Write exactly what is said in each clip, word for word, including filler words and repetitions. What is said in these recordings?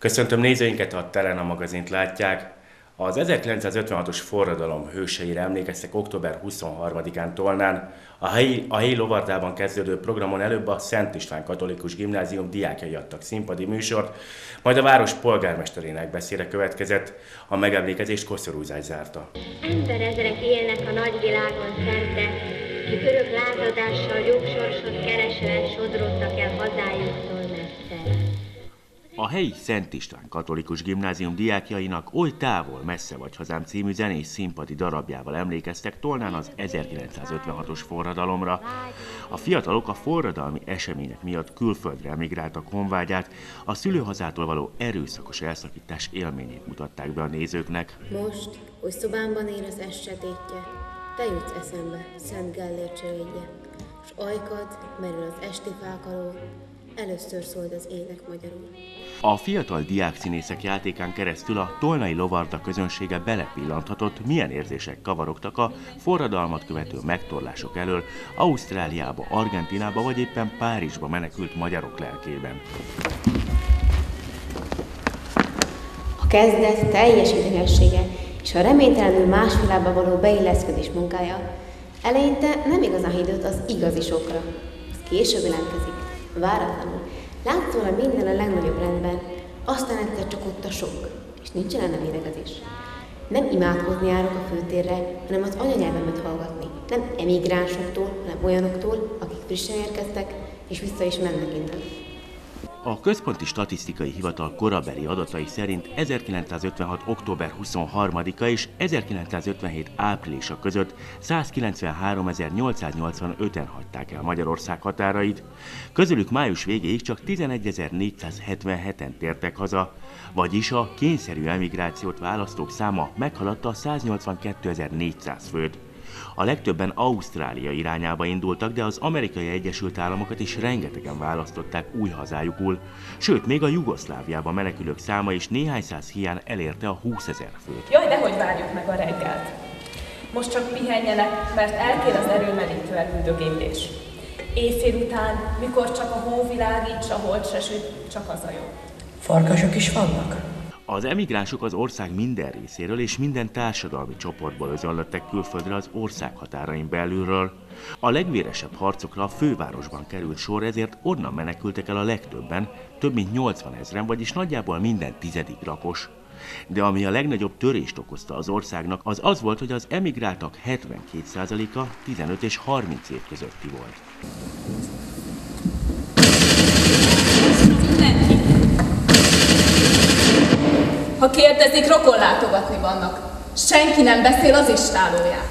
Köszöntöm nézőinket, a Telena magazint látják. Az ezerkilencszázötvenhatos forradalom hőseire emlékeztek október huszonharmadikán Tolnán. A helyi, a helyi lovardában kezdődő programon előbb a Szent István Katolikus Gimnázium diákjai adtak színpadi műsort, majd a város polgármesterének beszéde következett. A megemlékezést Koszorúzás zárta. Emberezrek élnek a nagyvilágon szerte, kik örök lázadással jogsorsot keresően sodródtak el hazájuktól messze. A helyi Szent István Katolikus Gimnázium diákjainak Oly távol, messze vagy hazám című zenés színpadi darabjával emlékeztek Tolnán az ezerkilencszázötvenhatos forradalomra. A fiatalok a forradalmi események miatt külföldre emigráltak honvágyát, a szülőhazától való erőszakos elszakítás élményét mutatták be a nézőknek. Most, hogy szobámban ér az est sötétje, te jutsz eszembe, Szent Gellér cserénye, s ajkad merül az esti fák alól, először szólt az ének magyarul. A fiatal diákszínészek játékán keresztül a tolnai lovarda közönsége belepillanthatott, milyen érzések kavarogtak a forradalmat követő megtorlások elől Ausztráliába, Argentinába vagy éppen Párizsba menekült magyarok lelkében. A kezdet teljes idegessége és a reménytelenül más világba való beilleszkedés munkája eleinte nem igazán hívott az igazi sokra. Az később jelentkezik, váratlanul. Látszólag minden a legnagyobb rendben, aztán egyszer csak ott a sok, és nincsen enne védekezés. Nem imádkozni járok a főtérre, hanem az anyanyelvemet hallgatni. Nem emigránsoktól, hanem olyanoktól, akik frissen érkeztek, és vissza is mennek innen. A Központi Statisztikai Hivatal korabeli adatai szerint ezerkilencszázötvenhat október huszonharmadika és ezerkilencszázötvenhét áprilisa között százkilencvenháromezer-nyolcszáznyolcvanöten hagyták el Magyarország határait, közülük május végéig csak tizenegyezer-négyszázhetvenheten tértek haza, vagyis a kényszerű emigrációt választók száma meghaladta a száznyolcvankétezer-négyszáz főt. A legtöbben Ausztrália irányába indultak, de az Amerikai Egyesült Államokat is rengetegen választották új hazájukul, sőt, még a Jugoszláviába menekülők száma is néhány száz hiány elérte a húszezer főt. Jaj, dehogy várjuk meg a reggelt! Most csak pihenjenek, mert elkér az erőmerítő elüldögélés. Éjfél után, mikor csak a hó világít, s a hold se süt, csak az a jó. Farkasok is vannak? Az emigránsok az ország minden részéről és minden társadalmi csoportból özönlöttek külföldre az ország határain belülről. A legvéresebb harcokra a fővárosban került sor, ezért onnan menekültek el a legtöbben, több mint nyolcvanezren, vagyis nagyjából minden tizedik lakos. De ami a legnagyobb törést okozta az országnak, az az volt, hogy az emigráltak hetvenkét százaléka tizenöt és harminc év közötti volt. Ha kérdezik, rokonlátogatni vannak. Senki nem beszél az istálóját.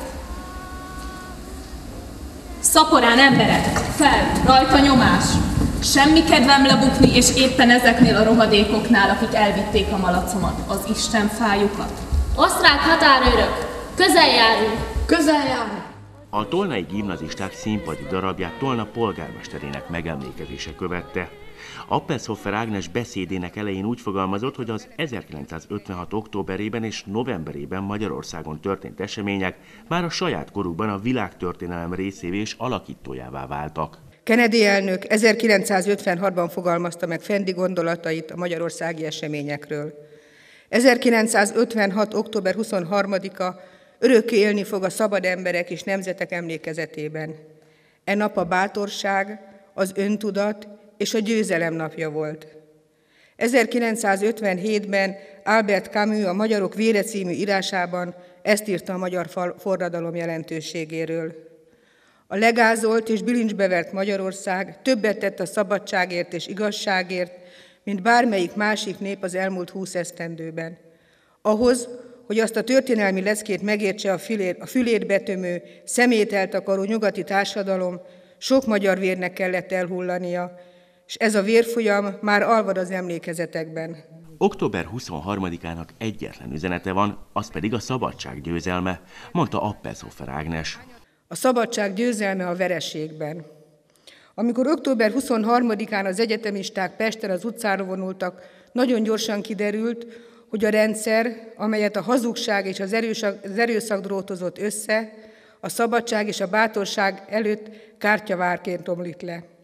Szaporán emberek, fel, rajta nyomás. Semmi kedvem lebukni, és éppen ezeknél a rohadékoknál, akik elvitték a malacomat, az Isten fájukat. Osztrák határőrök, közel járunk! Közel járunk! A tolnai gimnazisták színpadi darabját Tolna polgármesterének megemlékezése követte. Appelshofer Ágnes beszédének elején úgy fogalmazott, hogy az ezerkilencszázötvenhat októberében és novemberében Magyarországon történt események már a saját korukban a világtörténelem részévé és alakítójává váltak. Kennedy elnök ezerkilencszázötvenhatban fogalmazta meg fendi gondolatait a magyarországi eseményekről. ezerkilencszázötvenhat október huszonharmadika örökké élni fog a szabad emberek és nemzetek emlékezetében. E nap a bátorság, az öntudat és a győzelem napja volt. ezerkilencszázötvenhétben Albert Camus a Magyarok vére című írásában ezt írta a magyar forradalom jelentőségéről. A legázolt és bilincsbe vert Magyarország többet tett a szabadságért és igazságért, mint bármelyik másik nép az elmúlt húsz esztendőben. Ahhoz, hogy azt a történelmi leckét megértse a, fülér, a fülét betömő, szemét eltakaró nyugati társadalom, sok magyar vérnek kellett elhullania, és ez a vérfolyam már alvad az emlékezetekben. október huszonharmadikának egyetlen üzenete van, az pedig a szabadság győzelme, mondta Appelshofer Ágnes. A szabadság győzelme a vereségben. Amikor október huszonharmadikán az egyetemisták Pesten az utcára vonultak, nagyon gyorsan kiderült, hogy a rendszer, amelyet a hazugság és az erőszak drótozott össze, a szabadság és a bátorság előtt kártyavárként omlik le.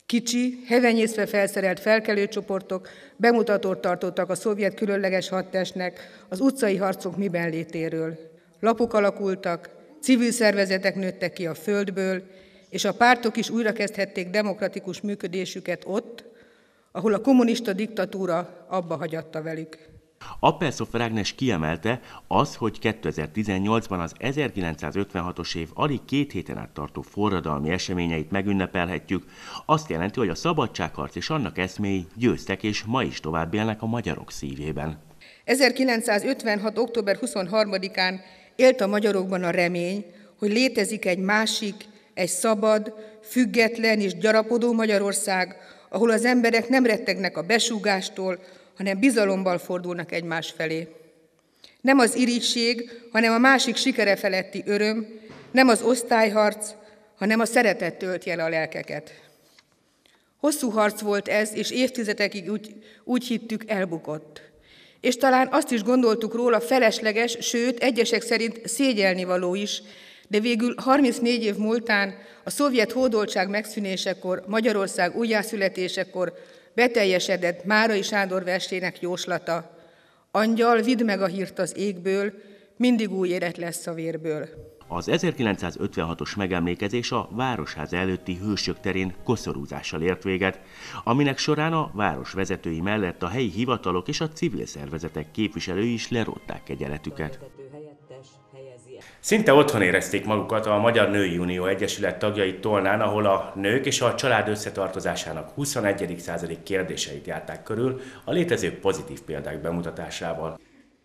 Kicsi, hevenyészve felszerelt felkelőcsoportok bemutatót tartottak a szovjet különleges hadtestnek az utcai harcok miben létéről. Lapok alakultak, civil szervezetek nőttek ki a földből, és a pártok is újrakezdhették demokratikus működésüket ott, ahol a kommunista diktatúra abba hagyatta velük. Appelshoff Ágnes kiemelte, az, hogy kétezer-tizennyolcban az ezerkilencszázötvenhatos év alig két héten át tartó forradalmi eseményeit megünnepelhetjük, azt jelenti, hogy a szabadságharc és annak eszméi győztek, és ma is tovább élnek a magyarok szívében. ezerkilencszázötvenhat. október huszonharmadikán élt a magyarokban a remény, hogy létezik egy másik, egy szabad, független és gyarapodó Magyarország, ahol az emberek nem rettegnek a besúgástól, hanem bizalommal fordulnak egymás felé. Nem az irigység, hanem a másik sikere feletti öröm, nem az osztályharc, hanem a szeretet tölti el a lelkeket. Hosszú harc volt ez, és évtizedekig úgy, úgy hittük, elbukott. És talán azt is gondoltuk róla felesleges, sőt, egyesek szerint szégyelnivaló is, de végül harmincnégy év múltán, a szovjet hódoltság megszűnésekor, Magyarország újjászületésekor beteljesedett Márai Sándor versének jóslata. Angyal, vidd meg a hírt az égből, mindig új élet lesz a vérből. Az ezerkilencszázötvenhatos megemlékezés a Városház előtti Hősök terén koszorúzással ért véget, aminek során a város vezetői mellett a helyi hivatalok és a civil szervezetek képviselői is lerótták kegyeletüket. Szinte otthon érezték magukat a Magyar Női Unió Egyesület tagjai Tolnán, ahol a nők és a család összetartozásának huszonegyedik századi kérdéseit járták körül a létező pozitív példák bemutatásával.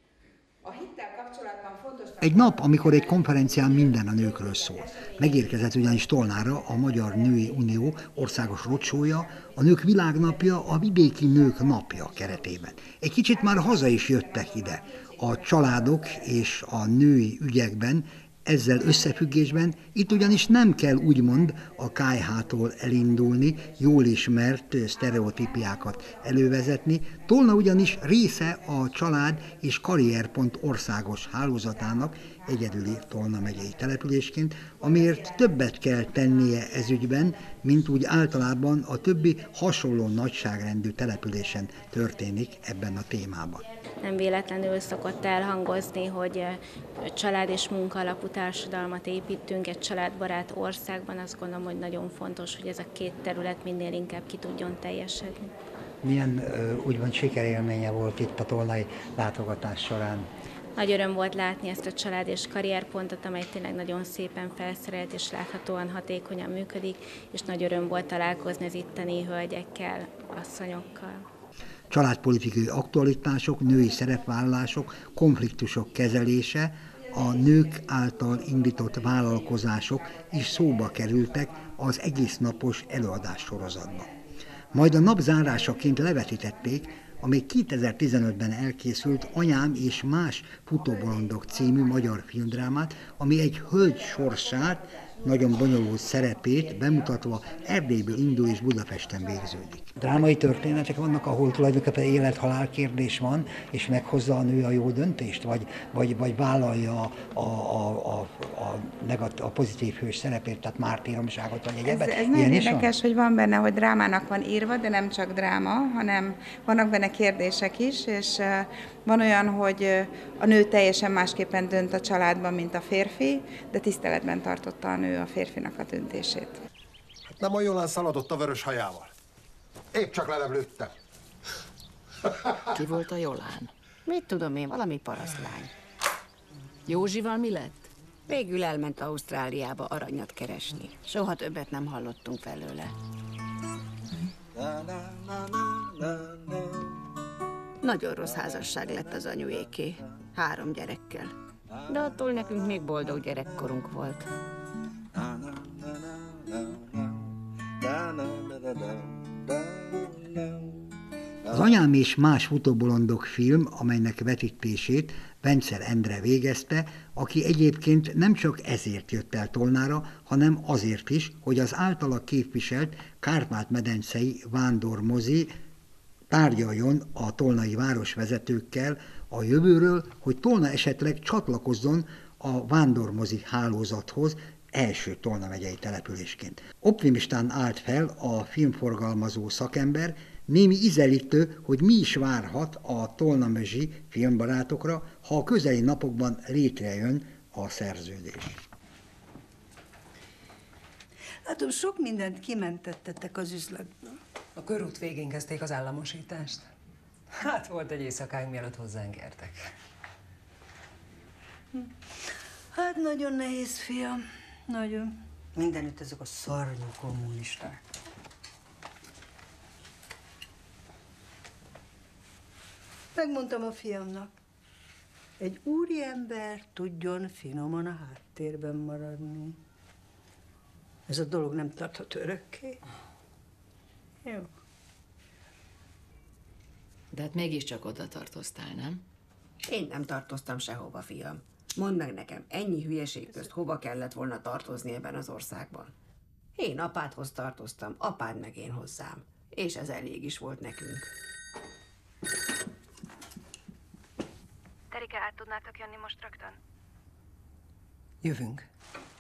Egy nap, amikor egy konferencián minden a nőkről szól. Megérkezett ugyanis Tolnára a Magyar Női Unió országos roadshow-ja, a Nők Világnapja, a Vidéki Nők Napja keretében. Egy kicsit már haza is jöttek ide. A családok és a női ügyekben, ezzel összefüggésben itt ugyanis nem kell úgymond a ká há-tól elindulni, jól ismert sztereotípiákat elővezetni. Tolna ugyanis része a Család és Karrierpont országos hálózatának, egyedüli Tolna megyei településként, amiért többet kell tennie ez ügyben, mint úgy általában a többi hasonló nagyságrendű településen történik ebben a témában. Nem véletlenül szokott elhangozni, hogy család és munka alapú társadalmat építünk egy családbarát országban. Azt gondolom, hogy nagyon fontos, hogy ez a két terület minél inkább ki tudjon teljesedni. Milyen úgymond sikerélménye volt itt a tolnai látogatás során? Nagy öröm volt látni ezt a család és karrierpontot, amely tényleg nagyon szépen felszerelt és láthatóan hatékonyan működik, és nagy öröm volt találkozni az itteni hölgyekkel, asszonyokkal. Családpolitikai aktualitások, női szerepvállalások, konfliktusok kezelése, a nők által indított vállalkozások is szóba kerültek az egésznapos előadássorozatban. Majd a nap zárásaként levetítették a még kétezer-tizenötben elkészült Anyám és más futóbolondok című magyar filmdrámát, ami egy hölgy sorsát, nagyon bonyolult szerepét bemutatva Erdélyből indul és Budapesten végződik. Drámai történetek vannak, ahol tulajdonképpen élet-halál kérdés van, és meghozza a nő a jó döntést, vagy, vagy, vagy vállalja a, a, a, a, negat, a pozitív hős szerepét, tehát mártíromságot, vagy egyébként. Ez, ez nagyon érdekes, van? Hogy van benne, hogy drámának van írva, de nem csak dráma, hanem vannak benne kérdések is, és van olyan, hogy a nő teljesen másképpen dönt a családban, mint a férfi, de tiszteletben tartotta a nő a férfinak a döntését. Hát nem a Jolán szaladott a vörös hajával. Épp csak leleblődtem. Ki volt a Jolán? Mit tudom én, valami parasztlány. Józsival mi lett? Végül elment Ausztráliába aranyat keresni. Soha többet nem hallottunk felőle. Nagyon rossz házasság lett az anyuéké, három gyerekkel. De attól nekünk még boldog gyerekkorunk volt. Az Anyám és más futóbolondok film, amelynek vetítését Vencer Endre végezte, aki egyébként nem csak ezért jött el Tolnára, hanem azért is, hogy az általa képviselt Kárpát-medencei vándormozi tárgyaljon a tolnai városvezetőkkel a jövőről, hogy Tolna esetleg csatlakozzon a vándormozi hálózathoz, első Tolna megyei településként. Optimistán állt fel a filmforgalmazó szakember, némi ízelítő, hogy mi is várhat a tolnamözsi filmbarátokra, ha a közeli napokban létrejön a szerződés. Látom, sok mindent kimentettetek az üzletből. A körút végén kezdték az államosítást. Hát volt egy éjszakánk, mielőtt hozzánk értek. Hát nagyon nehéz, fiam. Nagyon. Mindenütt ezek a szarnyú kommunisták. Megmondtam a fiamnak, egy úriember tudjon finoman a háttérben maradni. Ez a dolog nem tarthat örökké. Jó. De hát mégiscsak oda tartoztál, nem? Én nem tartoztam sehova, fiam. Mondd meg nekem, ennyi hülyeség közt hova kellett volna tartozni ebben az országban? Én apádhoz tartoztam, apád meg én hozzám. És ez elég is volt nekünk. Terike, át tudnátok jönni most rögtön? Jövünk.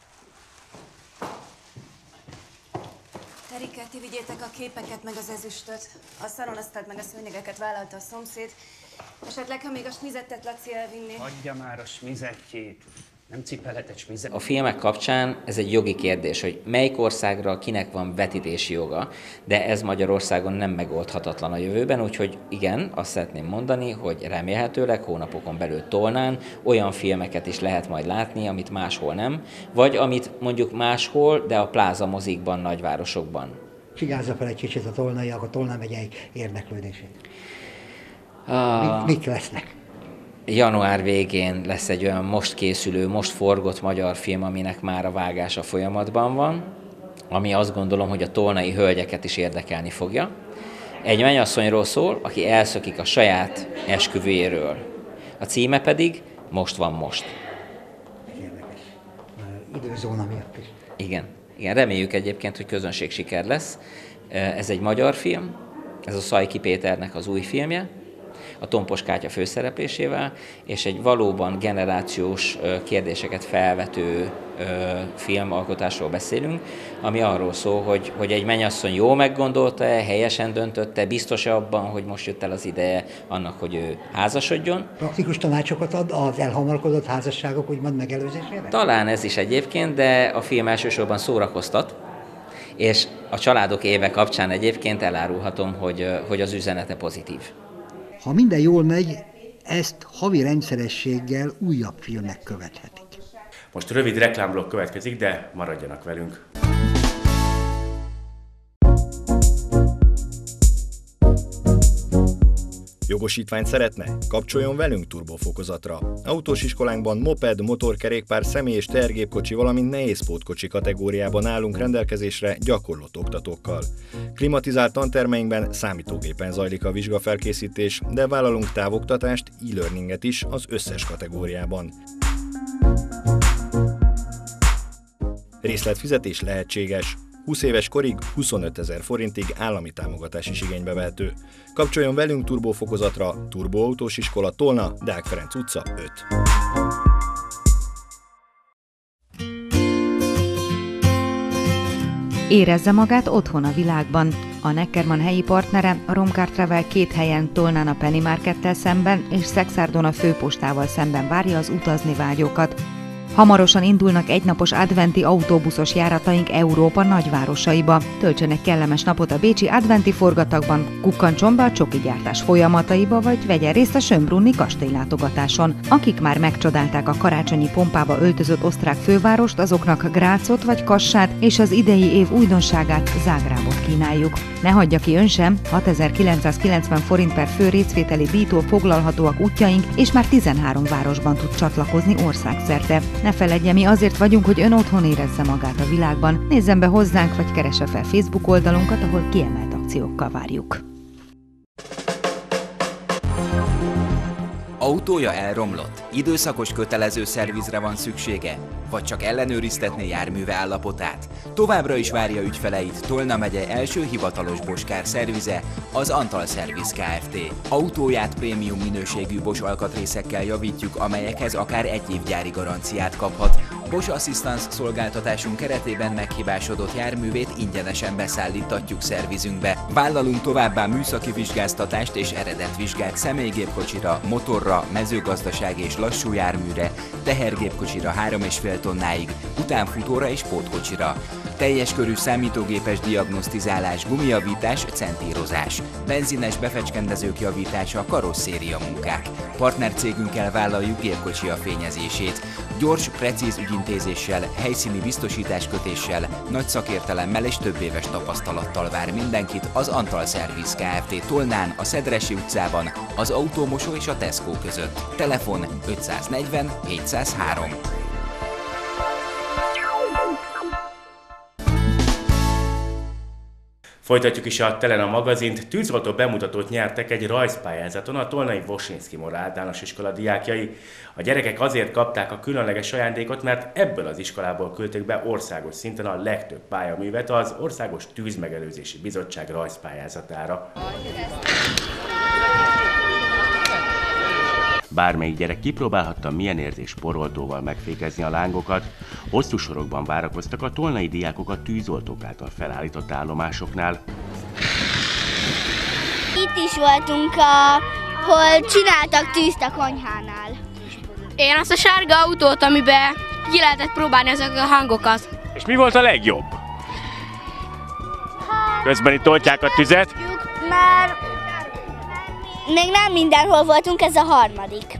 Terike, ti vigyétek a képeket meg az ezüstöt. A szalonasztalt meg a szőnyegeket vállalta a szomszéd. Esetleg, ha még a smizettet Laci elvinné. Hagyja már a smizettjét. Nem cipelhet egy smizet. A filmek kapcsán ez egy jogi kérdés, hogy melyik országra kinek van vetítési joga, de ez Magyarországon nem megoldhatatlan a jövőben, úgyhogy igen, azt szeretném mondani, hogy remélhetőleg hónapokon belül Tolnán olyan filmeket is lehet majd látni, amit máshol nem, vagy amit mondjuk máshol, de a pláza mozikban, nagyvárosokban. Csigázza fel egy kicsit a tolnaiak, a Tolna megyei érdeklődését. A... Mik lesznek? Január végén lesz egy olyan most készülő, most forgott magyar film, aminek már a vágása folyamatban van, ami azt gondolom, hogy a tolnai hölgyeket is érdekelni fogja. Egy mennyasszonyról szól, aki elszökik a saját esküvőjéről. A címe pedig Most van most. Érdekes. Időzóna miatt is. Igen. Igen, reméljük egyébként, hogy közönségsiker lesz. Ez egy magyar film, ez a Szajki Péternek az új filmje, a Tompos Kátya főszereplésével, és egy valóban generációs kérdéseket felvető filmalkotásról beszélünk, ami arról szól, hogy, hogy egy mennyasszony jól meggondolta-e, helyesen döntötte, biztos-e abban, hogy most jött el az ideje annak, hogy ő házasodjon. Praktikus tanácsokat ad az elhamarkodott házasságok úgymond megelőzésére? Talán ez is egyébként, de a film elsősorban szórakoztat, és a családok éve kapcsán egyébként elárulhatom, hogy, hogy az üzenete pozitív. Ha minden jól megy, ezt havi rendszerességgel újabb filmek követhetik. Most rövid reklámblokk következik, de maradjanak velünk. Jogosítványt szeretne? Kapcsoljon velünk turbofokozatra. Autós iskolánkban moped, motorkerékpár, személy- és tehergépkocsi, valamint nehézpótkocsi kategóriában állunk rendelkezésre gyakorlott oktatókkal. Klimatizált tantermeinkben számítógépen zajlik a vizsgafelkészítés, de vállalunk távoktatást, e-learninget is az összes kategóriában. Részletfizetés lehetséges. húsz éves korig huszonötezer forintig állami támogatás is igénybe vehető. Kapcsoljon velünk turbofokozatra, Turboautós Iskola, Tolna, Deák Ferenc utca öt. Érezze magát otthon a világban. A Neckermann helyi partnere, a Romcar Travel két helyen, Tolnán a Penny Markettel szemben és Szekszárton a főpostával szemben várja az utazni vágyókat. Hamarosan indulnak egynapos adventi autóbuszos járataink Európa nagyvárosaiba. Töltsenek kellemes napot a bécsi adventi forgatagban, kukkancson be a csoki gyártás folyamataiba, vagy vegyen részt a Schönbrunni kastélylátogatáson. Akik már megcsodálták a karácsonyi pompába öltözött osztrák fővárost, azoknak Grácot vagy Kassát és az idei év újdonságát, Zágrábot kínáljuk. Ne hagyja ki ön sem, hatezer-kilencszázkilencven forint per fő részvételi díjtól foglalhatóak útjaink, és már tizenhárom városban tud csatlakozni országszerte. Ne feledje, mi azért vagyunk, hogy ön otthon érezze magát a világban. Nézzen be hozzánk, vagy keresse fel Facebook oldalunkat, ahol kiemelt akciókkal várjuk. Autója elromlott, időszakos kötelező szervizre van szüksége, vagy csak ellenőriztetné járműve állapotát? Továbbra is várja ügyfeleit Tolna megye első hivatalos Bosch Car szervize, az Antal Service Kft. Autóját prémium minőségű Bosch alkatrészekkel javítjuk, amelyekhez akár egy év gyári garanciát kaphat. Bosch Assistance szolgáltatásunk keretében meghibásodott járművét ingyenesen beszállítatjuk szervizünkbe. Vállalunk továbbá műszaki vizsgáztatást és eredetvizsgát személygépkocsira, motorra, mezőgazdasági és lassú járműre, tehergépkocsira három és fél tonnáig, utánfutóra és pótkocsira. Teljes körű számítógépes diagnosztizálás, gumijavítás, centírozás, benzines befecskendezők javítása, karosszéria munkák. Partnercégünkkel vállaljuk gépkocsi a fényezését. Gyors, precíz ügyintézéssel, helyszíni biztosításkötéssel, nagy szakértelemmel és több éves tapasztalattal vár mindenkit az Antal Service Kft. Tolnán, a Szedresi utcában, az Autómosó és a Tesco között. Telefon ötszáznegyven hétszázhárom. Folytatjuk is a Telena magazint. Tűzoltó bemutatót nyertek egy rajzpályázaton a tolnai Vosinski Mora általános iskola diákjai. A gyerekek azért kapták a különleges ajándékot, mert ebből az iskolából küldték be országos szinten a legtöbb pályaművet az Országos Tűzmegelőzési Bizottság rajzpályázatára. Bármelyik gyerek kipróbálhatta, milyen érzés poroltóval megfékezni a lángokat. Hosszú sorokban várakoztak a tolnai diákok a tűzoltók által felállított állomásoknál. Itt is voltunk, ahol csináltak tűzt a konyhánál. Én azt a sárga autót, amiben ki lehetett próbálni ezek a hangokat. És mi volt a legjobb? Közben itt oltják a tüzet. Mert még nem mindenhol voltunk, ez a harmadik.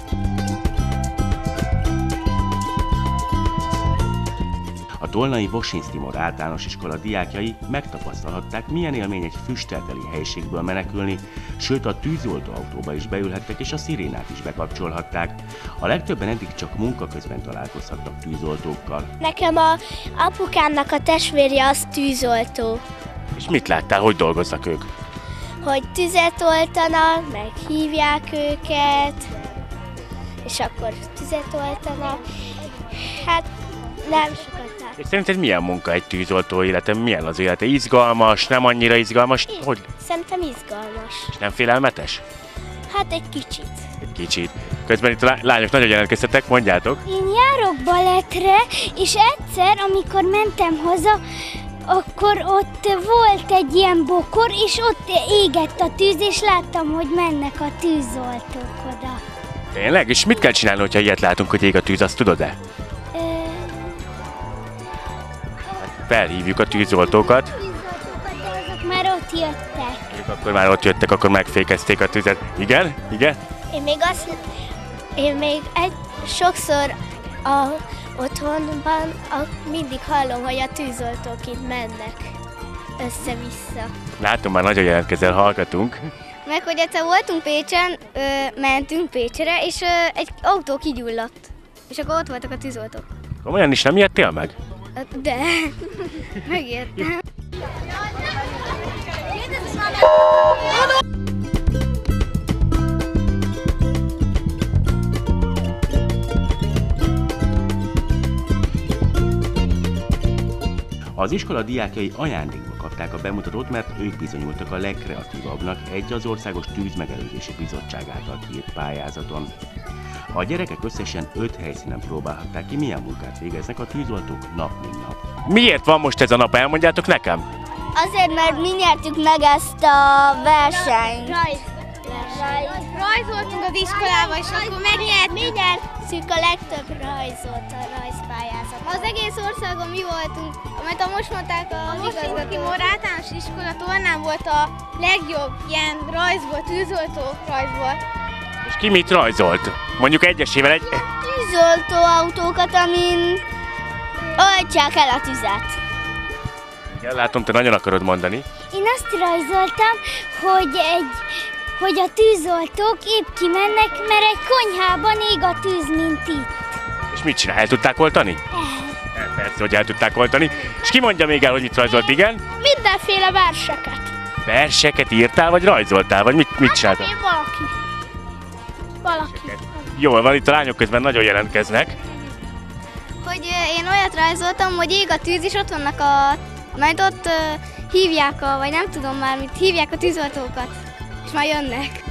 A tolnai Vosinski Mora általános iskola diákjai megtapasztalhatták, milyen élmény egy füsttelteli helyiségből menekülni, sőt a tűzoltó autóba is beülhettek és a szirénát is bekapcsolhatták. A legtöbben eddig csak munka közben találkozhattak tűzoltókkal. Nekem a apukámnak a testvérje az tűzoltó. És mit láttál, hogy dolgoznak ők? Hogy tüzet oltanak, meg hívják őket, és akkor tüzet oltanak. Hát nem sokat látom. És szerinted milyen munka egy tűzoltó élete? Milyen az élete? Izgalmas, nem annyira izgalmas? Én Hogy? Szerintem izgalmas. És nem félelmetes? Hát egy kicsit. Egy kicsit. Közben itt a lányok nagyon jelentkeztetek, mondjátok. Én járok balettre, és egyszer, amikor mentem haza, akkor ott volt egy ilyen bokor, és ott égett a tűz, és láttam, hogy mennek a tűzoltók oda. Tényleg? És mit kell csinálni, hogyha ilyet látunk, hogy ég a tűz, azt tudod-e? Ö... Hát felhívjuk a tűzoltókat. A tűzoltókat, azok már ott jöttek. Ők akkor már ott jöttek, akkor megfékezték a tüzet. Igen? Igen? Én még azt... Én még egy... Sokszor a... Otthonban a, mindig hallom, hogy a tűzoltók itt mennek össze-vissza. Látom, már nagyon jelentkezel, hallgatunk. Meg hogy egyszer voltunk Pécsen, ö, mentünk Pécsre, és ö, egy autó kigyulladt. És akkor ott voltak a tűzoltók. Komolyan is nem ijedtél meg? De, megijedtem. Az iskola diákjai ajándékba kapták a bemutatót, mert ők bizonyultak a legkreatívabbnak egy az Országos Tűzmegelőzési Bizottság által kiírt pályázaton. A gyerekek összesen öt helyszínen próbálhatták ki, milyen munkát végeznek a tűzoltók nap mint nap. Miért van most ez a nap? Elmondjátok nekem? Azért, mert mi nyertük meg ezt a versenyt. Rajz. Rajzoltunk az iskolába, és akkor megnyert. Mi nyertük a legtöbb rajzot a rajzpályázat. Az egész országon mi voltunk, amit most mondták az Vosinski Mora általános iskola Tolnán volt a legjobb ilyen rajzból, tűzoltó rajzból. És ki mit rajzolt? Mondjuk egyesével egy... Tűzoltó autókat, amin oltják el a tüzet. Igen, látom, te nagyon akarod mondani. Én azt rajzoltam, hogy egy... hogy a tűzoltók épp kimennek, mert egy konyhában ég a tűz, mint itt. És mit csinál? El tudták oltani? El. Persze, hogy el tudták oltani. És ki mondja még el, hogy mit rajzolt, igen? Mindenféle verseket. Verseket írtál, vagy rajzoltál, vagy mit, mit csináltál? Hát, valaki. Valaki. Jól van, itt a lányok közben nagyon jelentkeznek. Hogy én olyat rajzoltam, hogy ég a tűz, és ott vannak a... majd ott uh, hívják a, vagy nem tudom már mit, hívják a tűzoltókat. És már jönnek.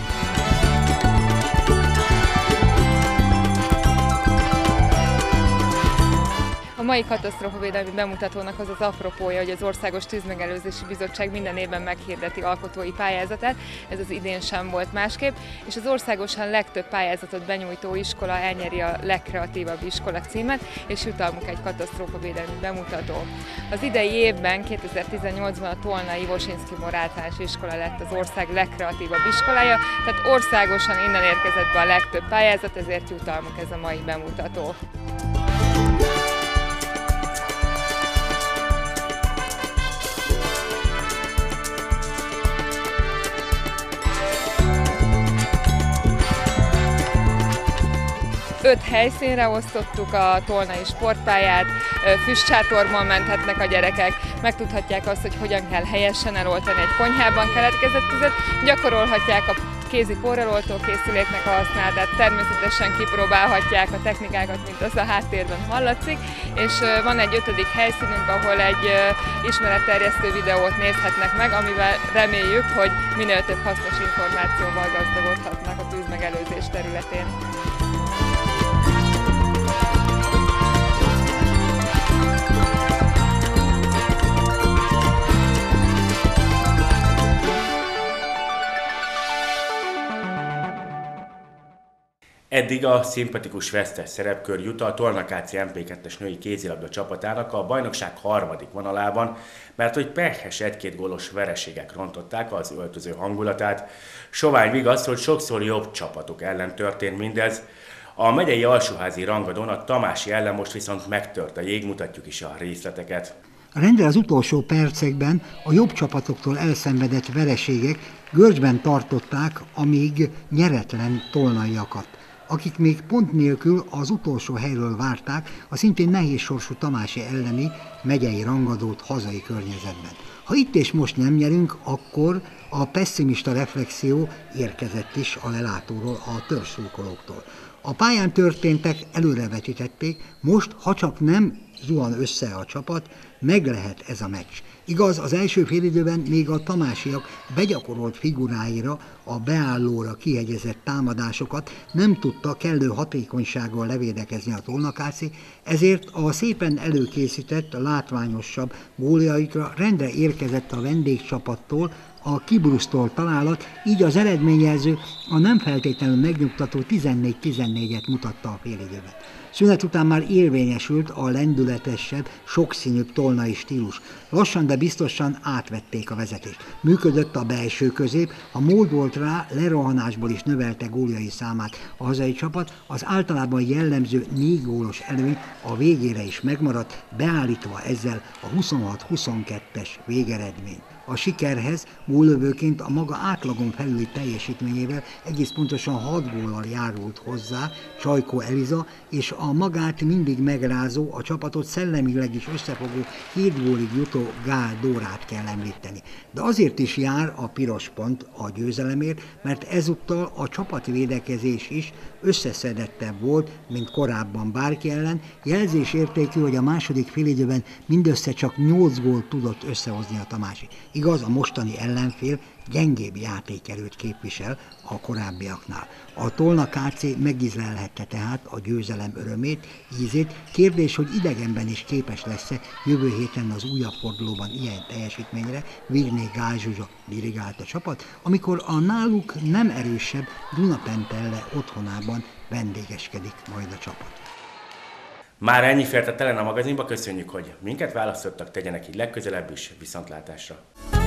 mai katasztrófavédelmi bemutatónak az az apropója, hogy az Országos Tűzmegelőzési Bizottság minden évben meghirdeti alkotói pályázatát, ez az idén sem volt másképp, és az országosan legtöbb pályázatot benyújtó iskola elnyeri a legkreatívabb iskola címet, és jutalmuk egy katasztrófavédelmi bemutató. Az idei évben, kétezer-tizennyolcban a Tolnai Wosinski-Mor általános iskola lett az ország legkreatívabb iskolája, tehát országosan innen érkezett be a legtöbb pályázat, ezért jutalmuk ez a mai bemutató. Öt helyszínre osztottuk a tolnai sportpályát, füstsátorból menthetnek a gyerekek, megtudhatják azt, hogy hogyan kell helyesen eloltani egy konyhában keletkezett tüzet, gyakorolhatják a kézi porraloltó készüléknek a használatát, természetesen kipróbálhatják a technikákat, mint az a háttérben hallatszik, és van egy ötödik helyszínünk, ahol egy ismeretterjesztő videót nézhetnek meg, amivel reméljük, hogy minél több hasznos információval gazdagodhatnak a tűzmegelőzés területén. Eddig a szimpatikus vesztes szerepkör jut a Tolna ká cé em pé kettes női kézilabda csapatának a bajnokság harmadik vonalában, mert hogy pehhes egy-két gólos vereségek rontották az öltöző hangulatát. Sovány vigasz, hogy sokszor jobb csapatok ellen történt mindez. A megyei alsóházi rangadón a tamási ellen most viszont megtört a jég, mutatjuk is a részleteket. Rendre az utolsó percekben a jobb csapatoktól elszenvedett vereségek görcsben tartották a még nyeretlen tolnaiakat, akik még pont nélkül az utolsó helyről várták a szintén nehéz sorsú Tamási elleni megyei rangadót hazai környezetben. Ha itt és most nem nyerünk, akkor a pesszimista reflexió érkezett is a lelátóról, a törzszurkolóktól. A pályán történtek előrevetítették, most, ha csak nem zuhan össze a csapat, meg lehet ez a meccs. Igaz, az első félidőben még a tamásiak begyakorolt figuráira, a beállóra kihegyezett támadásokat nem tudta kellő hatékonysággal levédekezni a Tolna ká cé, ezért a szépen előkészített, látványosabb góljaikra rendre érkezett a vendégcsapattól a kibrusztolt találat, így az eredményjelző a nem feltétlenül megnyugtató tizennégy tizennégyet mutatta a félidőben. Szünet után már érvényesült a lendületesebb, sokszínűbb tolnai stílus. Lassan, de biztosan átvették a vezetést. Működött a belső közép, a mód volt rá, lerohanásból is növelte góljai számát a hazai csapat, az általában jellemző négy gólos előny a végére is megmaradt, beállítva ezzel a huszonhat huszonkettes végeredmény. A sikerhez góllövőként a maga átlagon felüli teljesítményével egész pontosan hat góllal járult hozzá Csajkó Eliza, és a magát mindig megrázó, a csapatot szellemileg is összefogó hét gólig jutó Gál Dórát kell említeni. De azért is jár a piros pont a győzelemért, mert ezúttal a csapatvédekezés is összeszedettebb volt, mint korábban bárki ellen. Jelzésértékű, hogy a második félidőben mindössze csak nyolc gólt tudott összehozni a Tamási. Igaz, a mostani ellenfél gyengébb játékerőt képvisel a korábbiaknál. A Tolna ká cé megízlelhette tehát a győzelem örömét, ízét. Kérdés, hogy idegenben is képes lesz-e jövő héten az újabb fordulóban ilyen teljesítményre. Vigné Gál Zsuzsa dirigált a csapat, amikor a náluk nem erősebb Dunapentelle otthonában vendégeskedik majd a csapat. Már ennyi fért a Telen a magazinba, köszönjük, hogy minket választottak, tegyenek így legközelebb is, viszontlátásra!